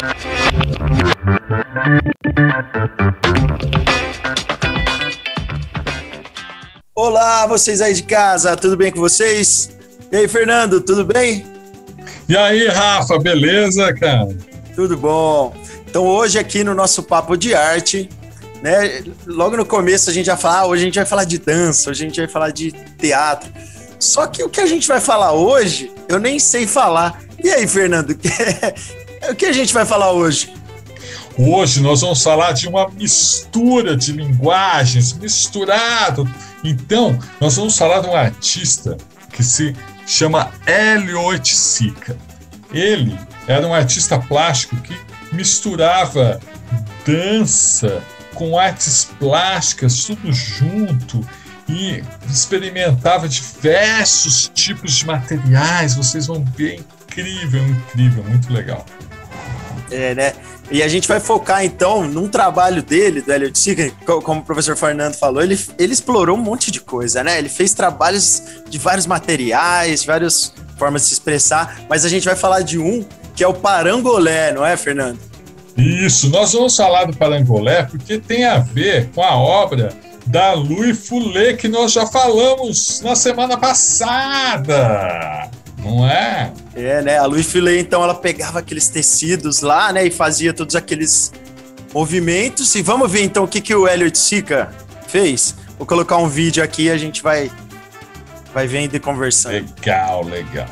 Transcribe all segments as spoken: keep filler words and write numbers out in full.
Olá, vocês aí de casa, tudo bem com vocês? E aí, Fernando, tudo bem? E aí, Rafa, beleza, cara? Tudo bom. Então, hoje aqui no nosso Papo de Arte, né, logo no começo a gente vai falar, ah, hoje a gente vai falar de dança, hoje a gente vai falar de teatro. Só que o que a gente vai falar hoje, eu nem sei falar. E aí, Fernando, o que a gente vai falar hoje? Hoje nós vamos falar de uma mistura de linguagens, misturado. Então, nós vamos falar de um artista que se chama Hélio Oiticica. Ele era um artista plástico que misturava dança com artes plásticas, tudo junto, e experimentava diversos tipos de materiais. Vocês vão ver, incrível, incrível, muito legal. É, né? E a gente vai focar, então, num trabalho dele, do Hélio Oiticica, como o professor Fernando falou, ele, ele explorou um monte de coisa, né? Ele fez trabalhos de vários materiais, várias formas de se expressar, mas a gente vai falar de um que é o parangolé, não é, Fernando? Isso, nós vamos falar do parangolé porque tem a ver com a obra da Louis Foulet, que nós já falamos na semana passada. Não é? É, né? A Louis Foulet, então, ela pegava aqueles tecidos lá, né? E fazia todos aqueles movimentos. E vamos ver, então, o que, que o Hélio Oiticica fez? Vou colocar um vídeo aqui e a gente vai, vai vendo e conversando. Legal, legal.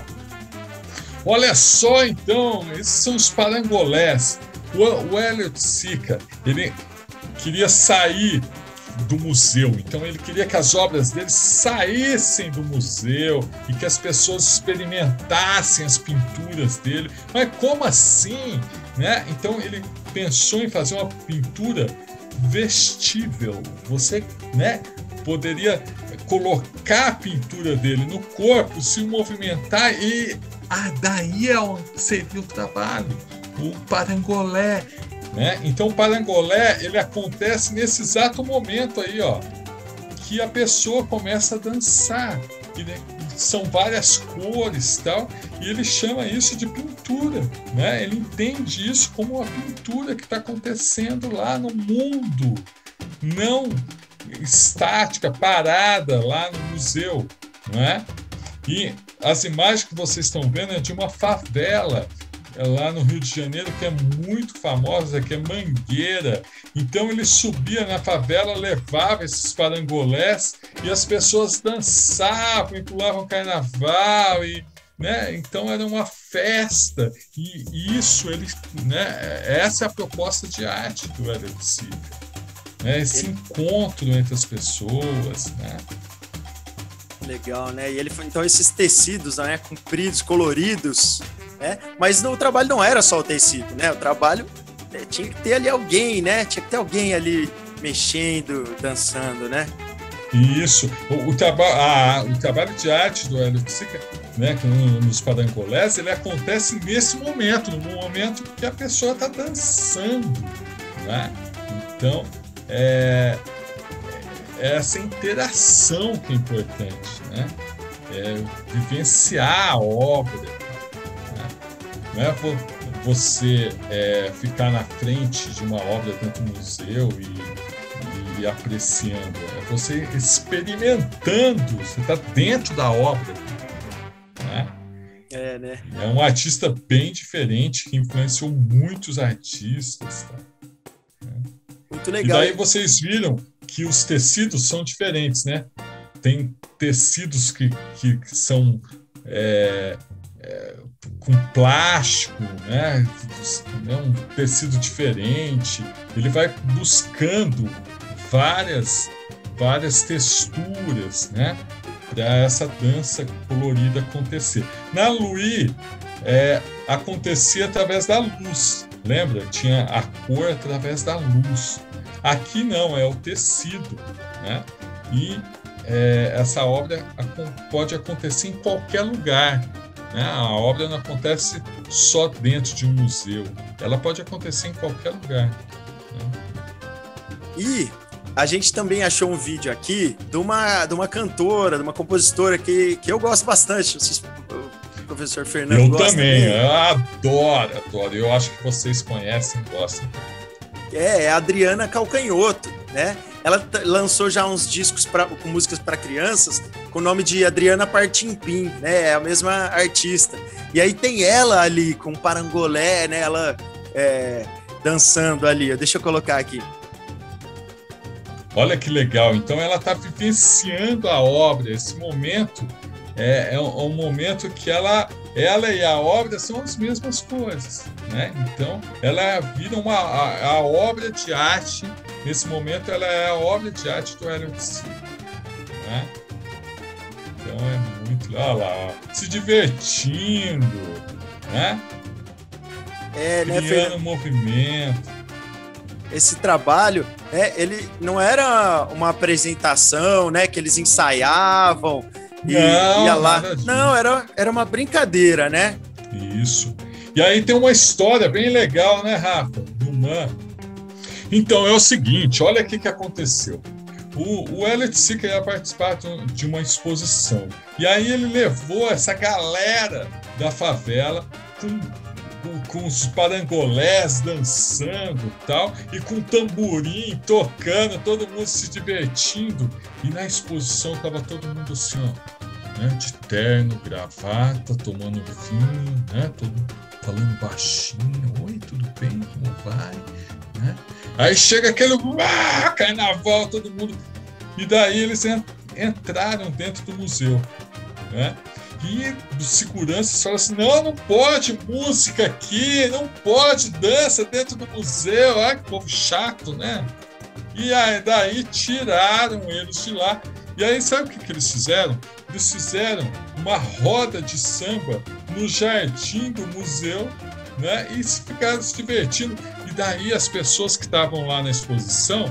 Olha só, então, esses são os parangolés. O, o Hélio Oiticica, ele queria sair do museu, então ele queria que as obras dele saíssem do museu e que as pessoas experimentassem as pinturas dele. Mas como assim, né? Então ele pensou em fazer uma pintura vestível. Você, né, poderia colocar a pintura dele no corpo, se movimentar e ah, daí é onde seria o trabalho, o parangolé. Né? Então o parangolé, ele acontece nesse exato momento aí, ó, que a pessoa começa a dançar, e, né, são várias cores e tal, e ele chama isso de pintura, né? Ele entende isso como uma pintura que está acontecendo lá no mundo, não estática, parada lá no museu, né? E as imagens que vocês estão vendo é de uma favela é lá no Rio de Janeiro, que é muito famosa, que é Mangueira. Então ele subia na favela, levava esses parangolés e as pessoas dançavam e pulavam carnaval, e, né? Então era uma festa, e isso, ele, né? Essa é a proposta de arte do Hélio Oiticica, né? Esse encontro entre as pessoas, né? Legal, né? E ele foi, então, esses tecidos, né, compridos, coloridos, né? Mas no, o trabalho não era só o tecido, né? O trabalho, né, tinha que ter ali alguém, né? Tinha que ter alguém ali mexendo, dançando, né? Isso. O, o, traba a, o trabalho de arte do Hélio Oiticica, né, nos parangolés, ele acontece nesse momento, no momento que a pessoa está dançando, né? Então, é... essa interação que é importante, né? É vivenciar a obra, né? Não é você é, ficar na frente de uma obra dentro do museu e, e apreciando, é você experimentando, você está dentro da obra, né? É, né? É um artista bem diferente que influenciou muitos artistas, tá? Muito legal. E daí vocês viram que os tecidos são diferentes, né? Tem tecidos que, que são é, é, com plástico, né? Um tecido diferente. Ele vai buscando várias, várias texturas, né? Para essa dança colorida acontecer. Na Louis, é, acontecia através da luz. Lembra? Tinha a cor através da luz. Aqui não, é o tecido, né? E é, essa obra pode acontecer em qualquer lugar, né? A obra não acontece só dentro de um museu, ela pode acontecer em qualquer lugar, né? E a gente também achou um vídeo aqui de uma, de uma cantora, de uma compositora que, que eu gosto bastante. O professor Fernando Eu gosta também, também. eu adoro, adoro. Eu acho que vocês conhecem, gostam. É, é a Adriana Calcanhoto, né? Ela t- lançou já uns discos pra, com músicas para crianças com o nome de Adriana Partimpim, né? É a mesma artista. E aí tem ela ali com parangolé, né? Ela é, dançando ali. Deixa eu colocar aqui. Olha que legal. Então ela está vivenciando a obra. Esse momento é, é, um, é um momento que ela, ela e a obra são as mesmas coisas, né? Então ela vira uma a, a obra de arte. Nesse momento ela é a obra de arte do Hélio de Sica, né? Então é muito, olha lá, se divertindo, né? É, né, Criando Fernando? movimento. Esse trabalho, né, ele não era uma apresentação, né, que eles ensaiavam e Não, ia lá. nada disso. Não, era, era uma brincadeira, né? Isso. E aí tem uma história bem legal, né, Rafa? Do Man. Então é o seguinte, olha o que, que aconteceu. O, o Hélio de Sica ia participar de uma exposição. E aí ele levou essa galera da favela com, com, com os parangolés dançando e tal, e com tamborim tocando, todo mundo se divertindo. E na exposição estava todo mundo assim, ó, né, de terno, gravata, tomando vinho, né, todo falando baixinho. Oi, tudo bem? Como vai? Né? Aí chega aquele ah, carnaval, todo mundo. E daí eles entraram dentro do museu, né? E os seguranças falam assim: não, não pode música aqui, não pode dança dentro do museu. Ai, que povo chato, né? E aí daí tiraram eles de lá. E aí sabe o que, que eles fizeram? Eles fizeram uma roda de samba no jardim do museu, né? E ficaram se divertindo. E daí as pessoas que estavam lá na exposição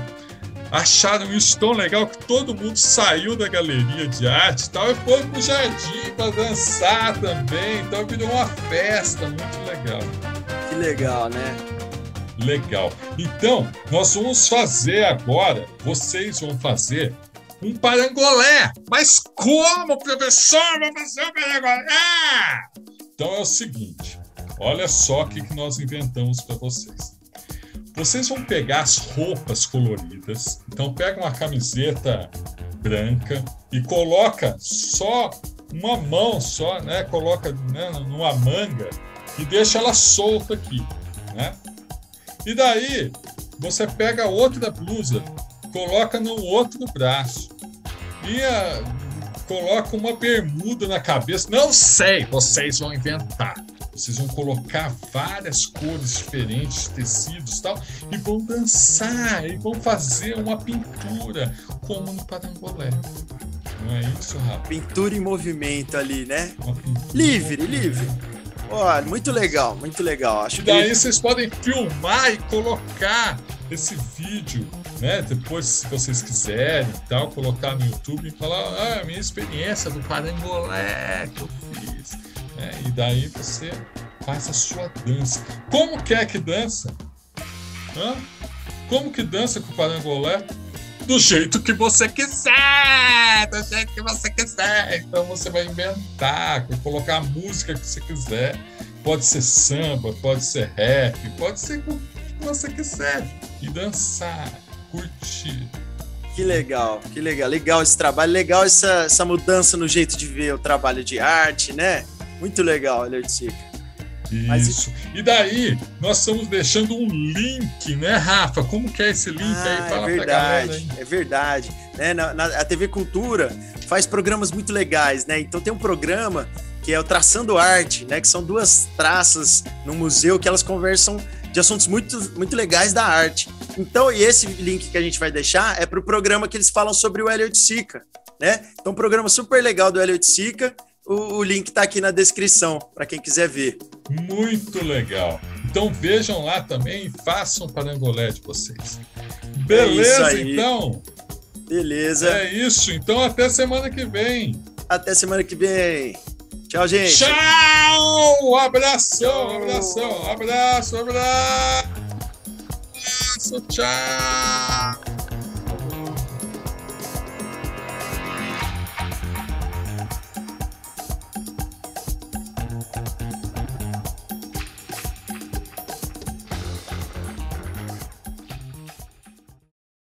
acharam isso tão legal que todo mundo saiu da galeria de arte e tal e foi pro jardim para dançar também. Então virou uma festa muito legal. Que legal, né? Legal. Então, nós vamos fazer agora, vocês vão fazer um parangolé. Mas como, professor, vamos fazer um parangolé? Então é o seguinte, olha só o que, que nós inventamos para vocês. Vocês vão pegar as roupas coloridas, então pega uma camiseta branca e coloca só uma mão só, né? Coloca, né, numa manga e deixa ela solta aqui, né? E daí você pega outra blusa, coloca no outro braço e a, coloca uma bermuda na cabeça. Não sei, vocês vão inventar. Vocês vão colocar várias cores diferentes, tecidos e tal, e vão dançar, e vão fazer uma pintura, como no parangolé. Não é isso, Rafa? Pintura em movimento ali, né? Uma pintura Livre, em livre. Olha, muito legal, muito legal. Acho E que daí vocês podem filmar e colocar esse vídeo, né? Depois, se vocês quiserem e tal, colocar no YouTube e falar: ah, a minha experiência do parangolé que eu fiz. É, e daí você faz a sua dança. Como que é que dança? Hã? Como que dança com o parangolé? Do jeito que você quiser! Do jeito que você quiser! Então você vai inventar, colocar a música que você quiser. Pode ser samba, pode ser rap, pode ser o que você quiser. E dançar, curtir. Que legal, que legal. Legal esse trabalho, legal essa, essa mudança no jeito de ver o trabalho de arte, né? Muito legal, Hélio de Sica. Isso. Mas... E daí, nós estamos deixando um link, né, Rafa? Como que é esse link ah, aí? Fala é verdade, pra galera aí. É verdade. Né? Na, na, a T V Cultura faz programas muito legais, né? Então tem um programa que é o Traçando Arte, né? Que são duas traças no museu que elas conversam de assuntos muito, muito legais da arte. Então, e esse link que a gente vai deixar é para o programa que eles falam sobre o Hélio de Sica, né? Então, um programa super legal do Hélio de Sica. O, o link está aqui na descrição, para quem quiser ver. Muito legal. Então, vejam lá também e façam o parangolé de vocês. Beleza, é então? Beleza. É isso. Então, até semana que vem. Até semana que vem. Tchau, gente. Tchau! Abração, abração. Abraço, abraço. Tchau.